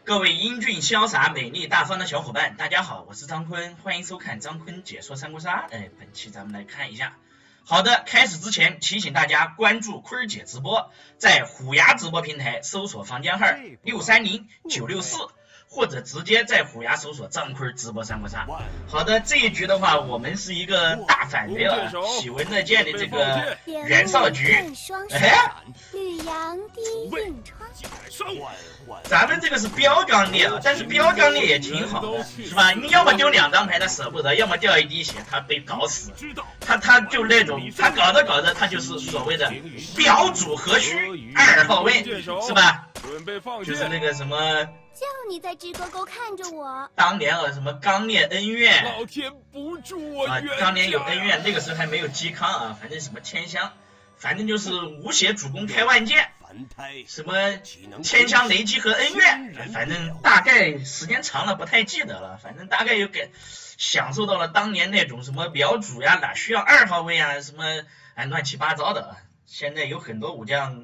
各位英俊潇洒、美丽大方的小伙伴，大家好，我是张坤，欢迎收看张坤解说三国杀。本期咱们来看一下。好的，开始之前提醒大家关注坤姐直播，在虎牙直播平台搜索房间号630-964，或者直接在虎牙搜索张坤直播三国杀。好的，这一局的话，我们是一个大反贼了，喜闻乐见的这个袁绍局。 绿杨低运窗， 咱们这个是标刚烈，但是标刚烈也挺好的，是吧？你要么丢2张牌他舍不得，要么掉一滴血他被搞死，他就那种他搞着搞着他就是所谓的表主何须2号位，是吧？就是那个什么。 叫你在直勾勾看着我。 当年什么刚烈恩怨， 老天不助我冤家当年有恩怨，那个时候还没有嵇康啊，反正什么天香，反正就是无血主公开万剑，什么天香雷击和恩怨，反正大概时间长了不太记得了，反正大概有享受到了当年那种什么表主呀，哪需要2号位啊，什么乱七八糟的。现在有很多武将，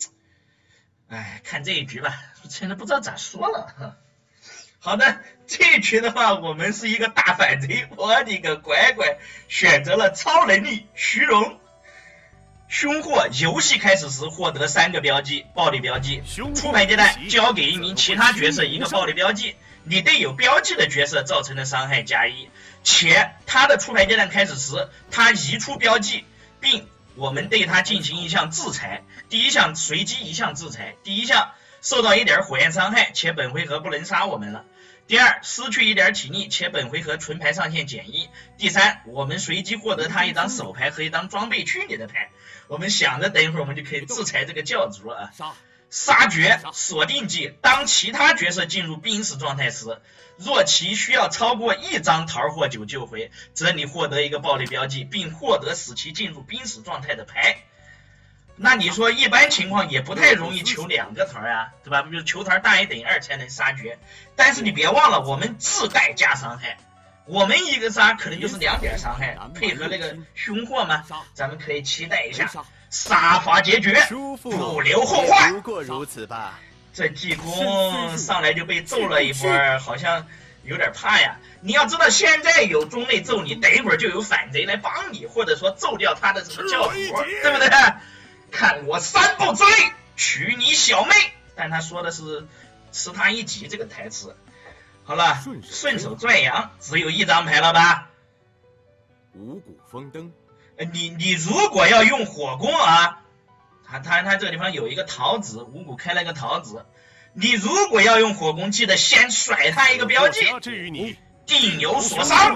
看这一局吧，现在不知道咋说了。好的，这一局的话，我们是一个大反贼，我的个乖乖，选择了超能力虚荣。凶获游戏开始时获得3个标记，暴力标记。出牌阶段交给一名其他角色1个暴力标记，你对有标记的角色造成的伤害+1，且他的出牌阶段开始时，他移出标记，并我们对他进行一项制裁。第一项随机1项制裁，第一项受到1点火焰伤害，且本回合不能杀我们了。第二，失去1点体力，且本回合纯牌上限减1。第三，我们随机获得他1张手牌和1张装备区里的牌。我们想着等一会儿我们就可以制裁这个教主啊。杀绝锁定技，当其他角色进入濒死状态时，若其需要超过1张桃或酒救回，则你获得1个暴力标记，并获得使其进入濒死状态的牌。那你说一般情况也不太容易求2个桃呀，对吧？就是求桃大于等于2才能杀绝。但是你别忘了，我们自带加伤害，我们1个杀可能就是2点伤害，配合那个凶祸嘛，咱们可以期待一下。杀伐决绝，不留后患。 不过如此吧。 这济公上来就被揍了一波，好像有点怕呀。你要知道，现在有中类揍你，等一会儿就有反贼来帮你，或者说揍掉他的什么教主，对不对？看我3步之内娶你小妹，但他说的是吃他一击这个台词。好了，顺手拽羊，只有1张牌了吧？ 五谷丰登。 你如果要用火攻啊，他这个地方有一个桃子，五谷开了个桃子。你如果要用火攻，记得先甩他1个标记，定有所伤。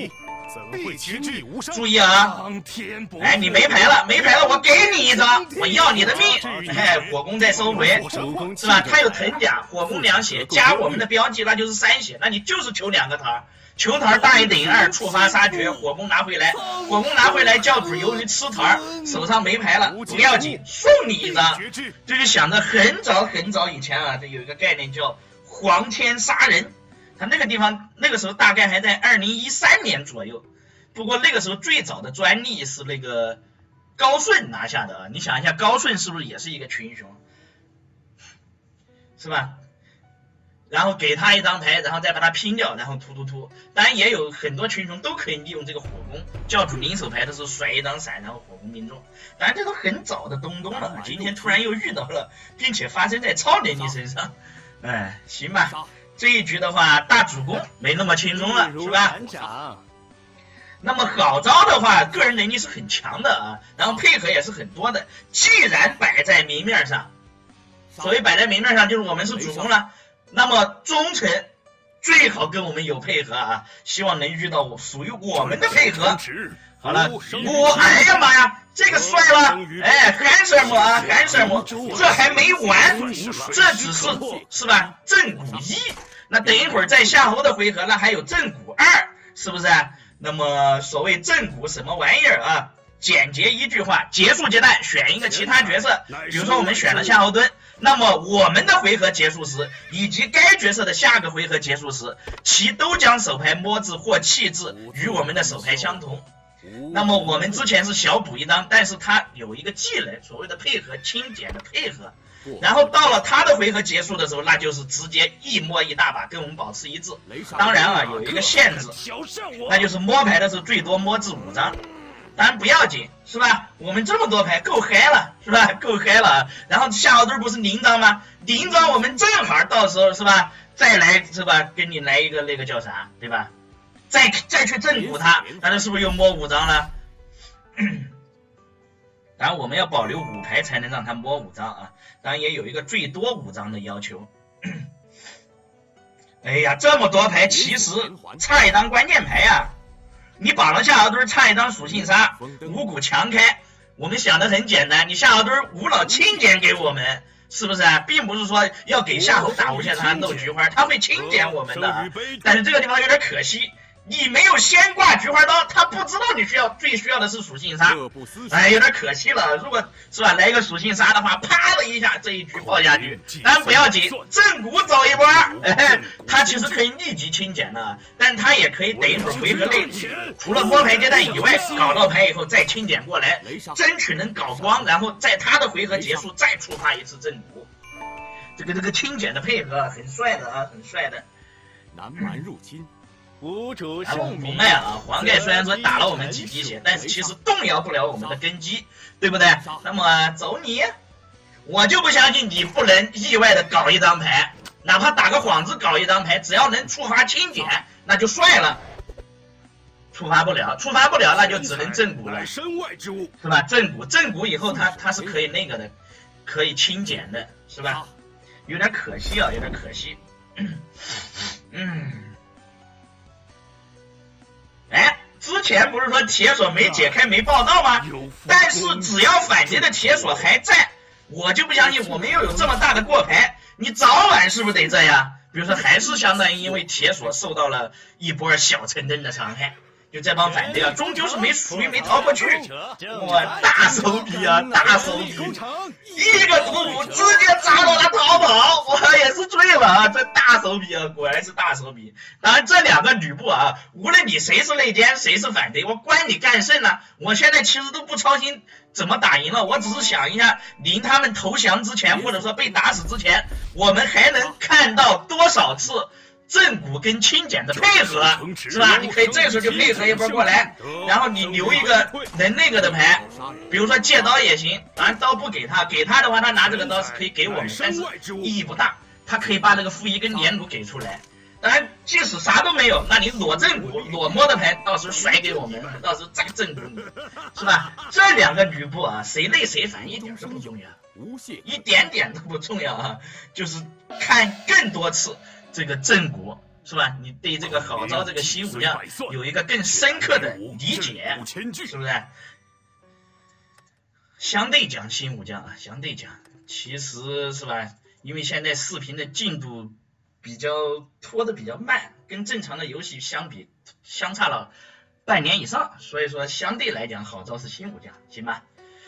注意啊！你没牌了，我给你1张，我要你的命。火攻再收回，是吧？他有藤甲，火攻2血，加我们的标记，那就是3血，那你就是求2个桃。求桃大于等于2，触发杀绝，火攻拿回来，教主由于吃桃手上没牌了，不要紧，送你1张。这就想着很早以前啊，这有一个概念叫黄天杀人，他那个地方那个时候大概还在2013年左右，不过那个时候最早的专利是那个高顺拿下的啊。你想一下，高顺是不是也是一个群雄，是吧？然后给他1张牌，然后再把他拼掉，然后突。当然也有很多群雄都可以利用这个火攻，教主临手牌的时候甩1张闪，然后火攻命中。当然这都很早的东了，今天突然又遇到了，并且发生在超能力身上。行吧，这一局的话，大主公没那么轻松了，是吧？那么郝昭的话，个人能力是很强的啊，然后配合也是很多的。既然摆在明面上，所谓摆在明面上，就是我们是主公了。那么忠臣最好跟我们有配合啊，希望能遇到属于我们的配合。好了，哎呀妈呀，这个帅了，handsome 啊 handsome， 这还没完，这只是吧正骨1，那等一会儿在夏侯的回合，那还有正骨2，是不是？那么所谓正骨什么玩意儿啊？简洁一句话，结束阶段选一个其他角色，比如说我们选了夏侯惇，那么我们的回合结束时，以及该角色的下个回合结束时，其都将手牌摸字或弃字与我们的手牌相同。那么我们之前是小补1张，但是它有一个技能，所谓的配合轻减的配合， 然后到了他的回合结束的时候，那就是直接一摸一大把，跟我们保持一致。当然啊，有一个限制，那就是摸牌的时候最多摸至5张。当然不要紧，是吧？我们这么多牌够嗨了，是吧？够嗨了。然后下号堆不是0张吗？0张我们正好到时候是吧？再来是吧？给你来一个那个叫啥，对吧？再去正补他，那是不是又摸5张了？当然我们要保留5牌才能让他摸5张啊。当然也有一个最多5张的要求。哎呀，这么多牌其实差一张关键牌啊！你绑了下号堆差一张属性杀，5股强开。我们想的很简单，你下号堆无脑清减给我们，是不是啊？并不是说要给夏侯打无限杀漏菊花，他会清减我们的。但是这个地方有点可惜，你没有先挂菊花刀，他不知道你最需要的是属性杀。哎，有点可惜了。如果是吧，来一个属性杀的话，啪的一下这一局爆下去，当然不要紧，正骨走一波，哎，他其实可以立即清减的，但他也可以等一会儿回合内，除了摸牌阶段以外，搞到牌以后再清减过来，争取能搞光，然后在他的回合结束再触发一次正骨。这个清减的配合很帅的啊，很帅的。 南蛮入侵。 无主我们不卖啊！黄盖虽然说打了我们几滴血，但是其实动摇不了我们的根基，对不对？那么走你，我就不相信你不能意外的搞一张牌，哪怕打个幌子搞一张牌，只要能触发清减，那就帅了。触发不了那就只能正骨了， 身外之物是吧？正骨以后它是可以那个的，可以清减的，是吧？有点可惜啊，有点可惜。哎，之前不是说铁锁没解开没报道吗？但是只要反贼的铁锁还在，我就不相信我们又有这么大的过牌，你早晚是不是得这样？比如说还是相当于因为铁锁受到了一波小陈灯的伤害，就这帮反贼啊，终究是属于没逃过去。哇，大手笔啊，大手笔！一个毒斧直接砸到他逃跑，我也是醉了啊！这大手笔啊，果然是大手笔。当然，这两个吕布啊，无论你谁是内奸，谁是反贼，我管你干甚呢？我现在其实都不操心怎么打赢了，我只是想一下，临他们投降之前，或者说被打死之前，我们还能看到多少次正骨跟清减的配合，是吧？你可以这时候就配合一波过来，然后你留一个能那个的牌，比如说借刀也行，当然刀不给他，给他的话，他拿这个刀是可以给我们，但是意义不大，他可以把这个负一跟连弩给出来。当然，即使啥都没有，那你裸正骨、裸摸的牌，到时候甩给我们，到时候再正骨你，是吧？这两个吕布啊，谁累谁烦一点都不重要，一点点都不重要啊，就是看更多次。这个正骨是吧？你对这个郝昭这个新武将有一个更深刻的理解，是不是？相对讲新武将啊，相对讲，其实是吧？因为现在视频的进度拖得比较慢，跟正常的游戏相比，相差了半年以上，所以说相对来讲，郝昭是新武将，行吧？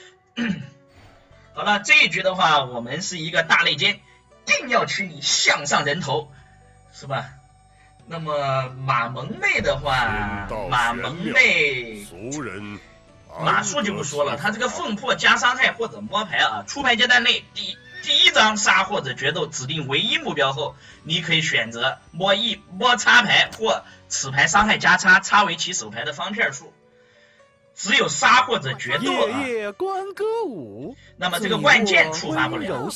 好了，这一局的话，我们是一个大内奸，定要取你项上人头。是吧？那么马萌妹的话，马萌妹马术就不说了，他这个凤魄加伤害或者摸牌啊，出牌阶段内第一张杀或者决斗指定唯一目标后，你可以选择摸插牌或此牌伤害加插，插为其手牌的方片数。只有杀或者决斗啊。 夜夜观歌舞， 那么这个万剑触发不了。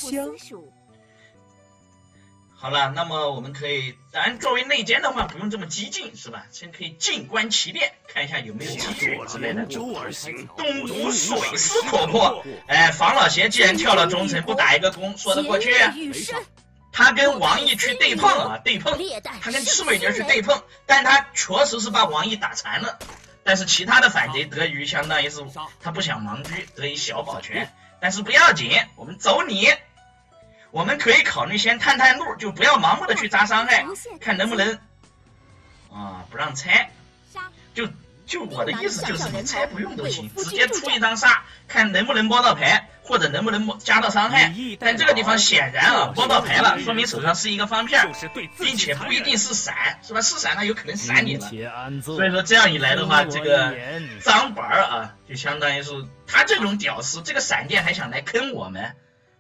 好了，那么我们可以，当然作为内奸的话，不用这么激进，是吧？先可以静观其变，看一下有没有机遇之类的。东吴水师可破，哎，房老邪既然跳了中城，不打一个攻，说得过去。他跟王毅去对碰啊，对碰，他跟赤尾蝶去对碰，但他确实是把王毅打残了。但是其他的反贼得于相当于是他不想盲狙，得以小保全，但是不要紧，我们走你。我们可以考虑先探探路，就不要盲目的去砸伤害，看能不能不让拆。就我的意思就是你拆不用都行，直接出一张杀，看能不能摸到牌，或者能不能加到伤害。但这个地方显然啊摸到牌了，说明手上是一个方片，并且不一定是闪，是吧？是闪它有可能闪你了。所以说这样一来的话，这个张板啊，就相当于是他这种屌丝，这个闪电还想来坑我们。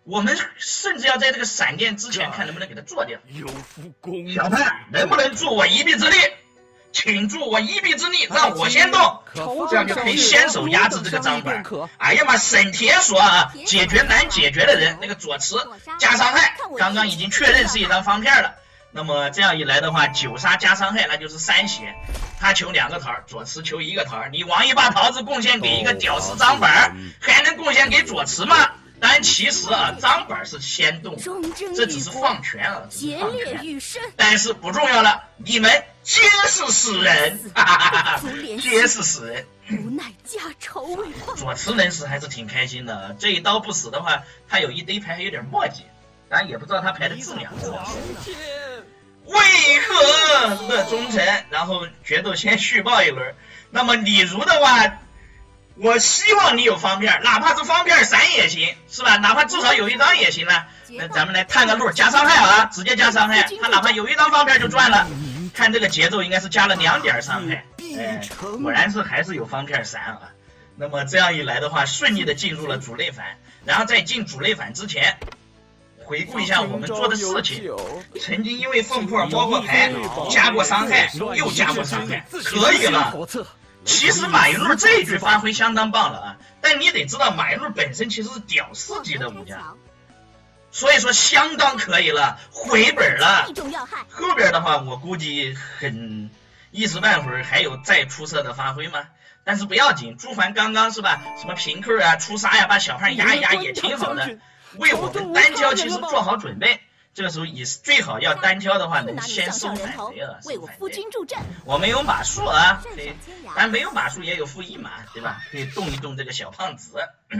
我们甚至要在这个闪电之前看能不能给他做掉。 有负公小潘能不能助我一臂之力？请助我一臂之力，让我先动，这样就可以先手压制这个张本。哎呀妈，沈铁说啊，解决难解决的人，那个左慈加伤害，刚刚已经确认是一张方片了。那么这样一来的话，9杀加伤害，那就是3血。他求2个桃，左慈求1个桃，你王一把桃子贡献给一个屌丝张本，还能贡献给左慈吗？但其实啊，张本是先动，这只是放权啊， 劫掠愈深。 但是不重要了，你们皆是死人，哈哈哈哈，皆是死人。 无奈家仇未报。 左慈能死还是挺开心的，这一刀不死的话，他有一堆牌还有点墨迹，当然也不知道他牌的质量。为何乐忠臣？然后决斗先续报一轮。那么李儒的话，我希望你有方片，哪怕是方片3也行，是吧？哪怕至少有1张也行了。那咱们来探个路，加伤害啊，直接加伤害。他哪怕有1张方片就赚了。看这个节奏应该是加了2点伤害，果然是还是有方片3啊。那么这样一来的话，顺利的进入了主内反。然后在进主内反之前，回顾一下我们做的事情。曾经因为凤破摸过牌，加过伤害，又加过伤害，可以了。其实马云路这一局发挥相当棒了啊，但你得知道马云路本身其实是屌丝级的武将，所以说相当可以了，回本了。后边的话我估计很一时半会儿还有再出色的发挥吗？但是不要紧，朱凡刚刚是吧，什么平扣啊、出杀呀，把小胖压一压也挺好的，为我们单挑其实做好准备。这个时候也是最好要单挑的话，能先收反贼啊！ 为我夫君助阵。 我们有马术啊，可以，但没有马术也有负1马，对吧？可以动一动这个小胖子。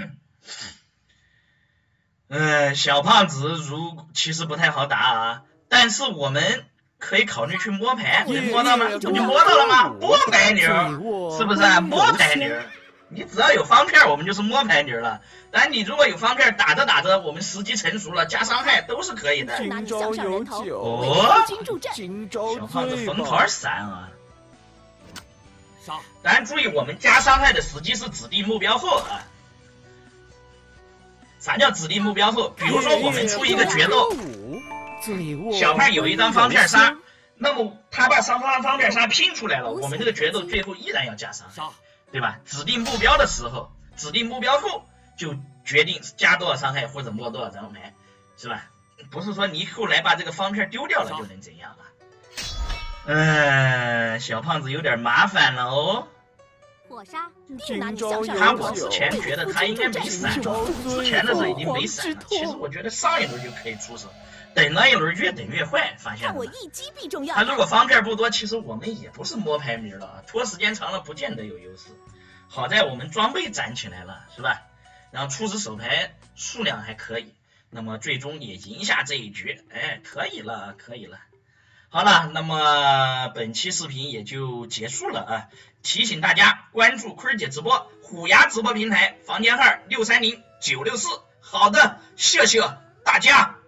小胖子其实不太好打啊，但是我们可以考虑去摸牌，能摸到吗？你摸到了吗？摸牌牛，是不是啊？摸牌牛。你只要有方片，我们就是摸牌牛了。但你如果有方片，打着打着，我们时机成熟了，加伤害都是可以的。 今朝有酒， 哦， 今朝小胖子风桃3啊！当然注意，我们加伤害的时机是指定目标后啊。啥叫指定目标后？比如说我们出一个决斗，小胖有1张方片杀，那么他把方片杀拼出来了，我们这个决斗最后依然要加伤害。对吧？指定目标的时候，指定目标后就决定加多少伤害或者摸多少张牌，是吧？不是说你后来把这个方片丢掉了就能怎样了。小胖子有点麻烦了哦。 火杀，定拿你想上我之前觉得他应该没闪，之前的时候已经没闪了。其实我觉得上一轮就可以出手，等那一轮越等越坏，发现了。 我一击必中要。 他如果方片不多，其实我们也不是摸牌迷了，拖时间长了不见得有优势。好在我们装备攒起来了，是吧？然后初始手牌数量还可以，那么最终也赢下这一局，可以了，可以了。好了，那么本期视频也就结束了啊！提醒大家关注坤儿姐直播，虎牙直播平台，房间号630-964。好的，谢谢大家。